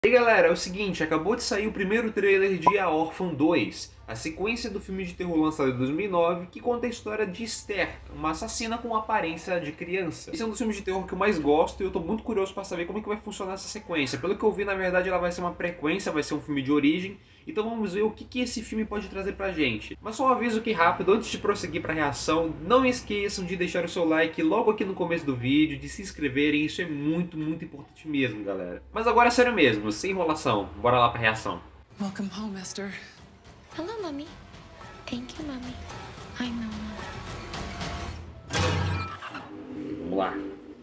E aí galera, é o seguinte, acabou de sair o primeiro trailer de A Órfã 2, a sequência do filme de terror lançado em 2009, que conta a história de Esther, uma assassina com aparência de criança. Esse é um dos filmes de terror que eu mais gosto e eu tô muito curioso pra saber como é que vai funcionar essa sequência. Pelo que eu vi, na verdade, ela vai ser uma prequência, vai ser um filme de origem, então vamos ver o que esse filme pode trazer pra gente. Mas só um aviso aqui rápido, antes de prosseguir pra reação, não esqueçam de deixar o seu like logo aqui no começo do vídeo, de se inscreverem, isso é muito importante mesmo, galera. Mas agora é sério mesmo, sem enrolação, bora lá pra reação. Welcome home, Esther. Hello, Mommy. Thank you, Mommy. I know, Mommy. Vamos lá.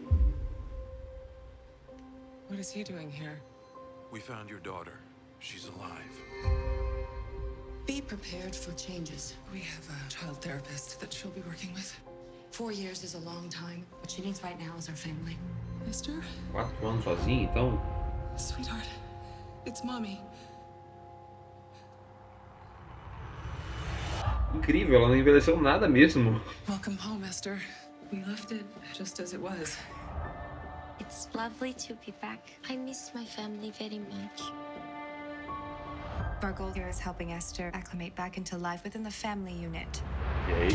What is he doing here? We found your daughter. She's alive. Be prepared for changes. We have a child therapist that she'll be working with. 4 years is a long time. What she needs right now is her family. Esther? 4 anos sozinha, então? Sweetheart, it's Mommy. Incrível, ela não envelheceu nada mesmo. Welcome home, Esther. We left it just as it was. It's lovely to be back. I miss my family very much. Our goal here is helping Esther acclimate back into life within the family unit. Ok.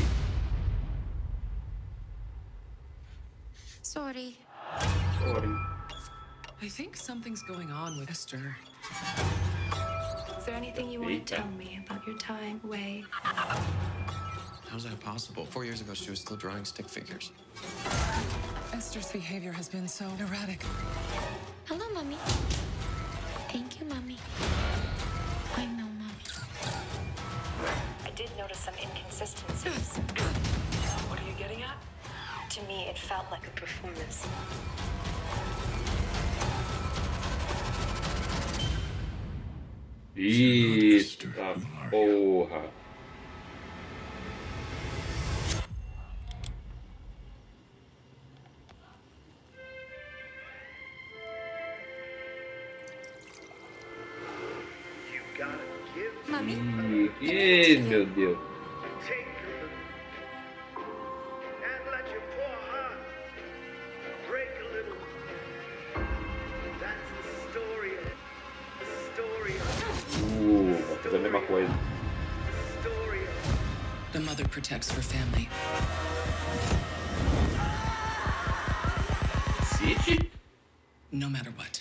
Sorry. Sorry. I think something's going on with Esther. Is there anything you want to tell me about your time away? How's that possible? 4 years ago, she was still drawing stick figures. Esther's behavior has been so erratic. Hello, Mommy. Thank you, Mommy. I know, Mommy. I did notice some inconsistencies. What are you getting at? To me, it felt like a performance. Eita porra. Mommy? Ih, meu Deus. Take a look and let your poor heart break a little. That's the story of Vou fazer a mesma coisa. The mother protects her family. City? No matter what.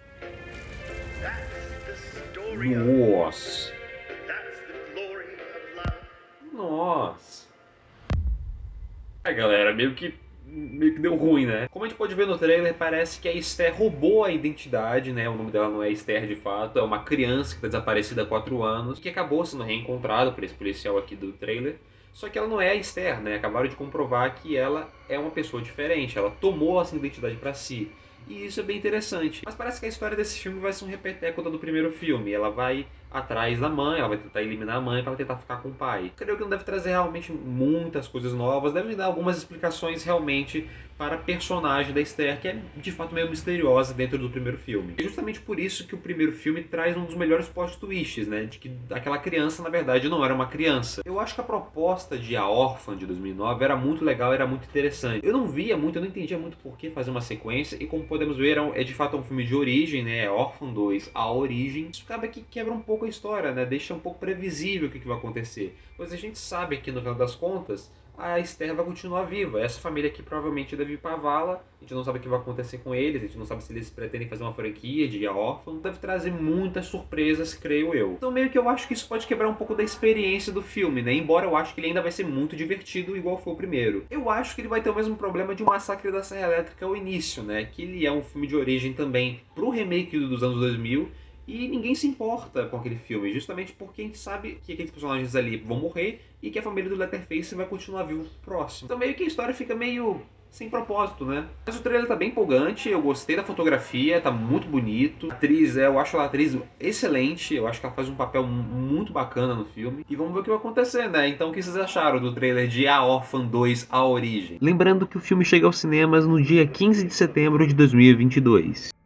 That's the story of Nossa. that's the glory of love. Nossa. Ai, galera, meio que deu ruim, né? Como a gente pode ver no trailer, parece que a Esther roubou a identidade, né? O nome dela não é Esther de fato, é uma criança que está desaparecida há 4 anos e que acabou sendo reencontrada por esse policial aqui do trailer. Só que ela não é a Esther, né? Acabaram de comprovar que ela é uma pessoa diferente, ela tomou essa identidade pra si. E isso é bem interessante. Mas parece que a história desse filme vai ser um repeteco da do primeiro filme. Ela vai atrás da mãe, ela vai tentar eliminar a mãe para tentar ficar com o pai. Creio que não deve trazer realmente muitas coisas novas, deve dar algumas explicações realmente para a personagem da Esther, que é de fato meio misteriosa dentro do primeiro filme. É justamente por isso que o primeiro filme traz um dos melhores plot twists, né? De que aquela criança, na verdade, não era uma criança. Eu acho que a proposta de A Órfã, de 2009, era muito legal, era muito interessante. Eu não via muito, eu não entendia muito por que fazer uma sequência, e como podemos ver, é de fato um filme de origem, né? É Órfã 2, A Origem. Isso acaba que quebra um pouco a história, né? Deixa um pouco previsível o que vai acontecer. Pois a gente sabe que, no final das contas, a Esther vai continuar viva. Essa família aqui provavelmente deve ir pra vala. A gente não sabe o que vai acontecer com eles. A gente não sabe se eles pretendem fazer uma franquia de A Órfã. Deve trazer muitas surpresas, creio eu. Então meio que eu acho que isso pode quebrar um pouco da experiência do filme, né? Embora eu acho que ele ainda vai ser muito divertido, igual foi o primeiro. Eu acho que ele vai ter o mesmo problema de O Massacre da Serra Elétrica ao início, né? Que ele é um filme de origem também pro remake dos anos 2000. E ninguém se importa com aquele filme, justamente porque a gente sabe que aqueles personagens ali vão morrer e que a família do Leatherface vai continuar vivo pro próximo. Então meio que a história fica meio sem propósito, né? Mas o trailer tá bem empolgante, eu gostei da fotografia, tá muito bonito. A atriz, eu acho a atriz excelente, eu acho que ela faz um papel muito bacana no filme. E vamos ver o que vai acontecer, né? Então o que vocês acharam do trailer de A Órfã 2, A Origem? Lembrando que o filme chega aos cinemas no dia 15 de setembro de 2022.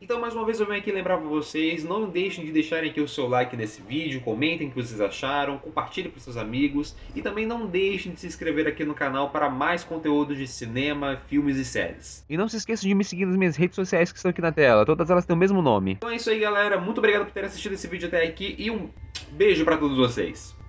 Então, mais uma vez, eu venho aqui lembrar pra vocês, não deixem de deixarem aqui o seu like nesse vídeo, comentem o que vocês acharam, compartilhem com seus amigos e também não deixem de se inscrever aqui no canal para mais conteúdo de cinema, filmes e séries. E não se esqueçam de me seguir nas minhas redes sociais que estão aqui na tela, todas elas têm o mesmo nome. Então é isso aí, galera, muito obrigado por terem assistido esse vídeo até aqui e um beijo pra todos vocês.